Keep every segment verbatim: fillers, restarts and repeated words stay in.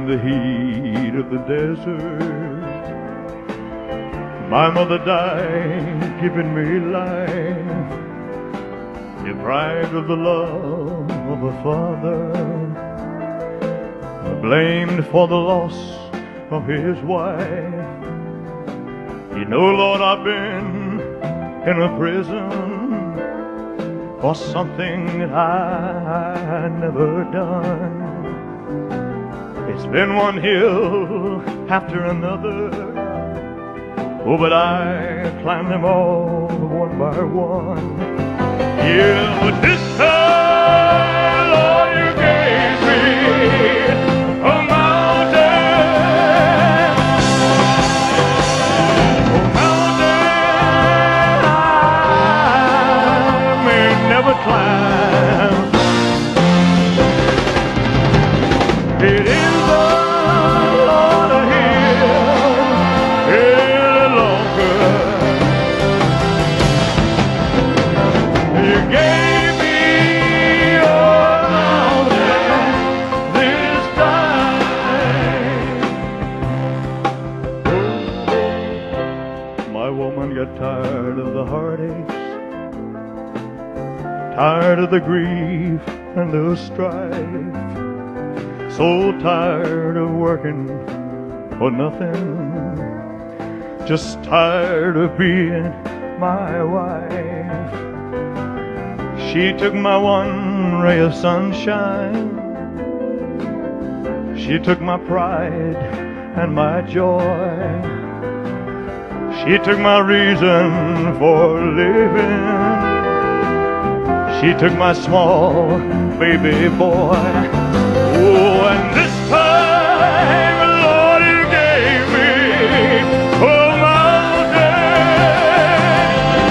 the heat of the desert. My mother died, giving me life, deprived of the love of a father, blamed for the loss of his wife. You know, Lord, I've been in a prison for something that I never done. It's been one hill after another, oh, but I climbed them all one by one. Yeah, but this time, Lord, you gave me a mountain, a mountain I may never climb. It is got tired of the heartaches, tired of the grief and the strife, so tired of working for nothing, just tired of being my wife. She took my one ray of sunshine, she took my pride and my joy, she took my reason for living, she took my small baby boy. Oh, and this time, Lord, you gave me a mountain,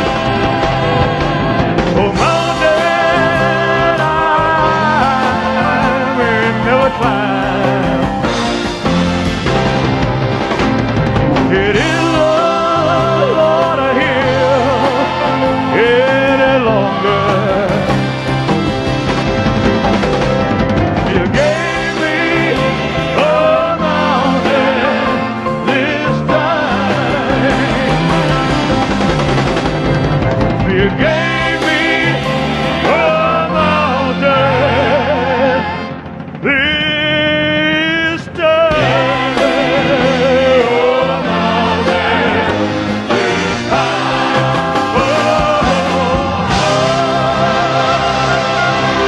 a mountain I may never climb. It is you gave me a mountain this time. Oh, a mountain this time. Oh.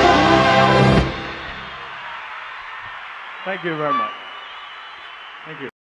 Thank you very much. Thank you.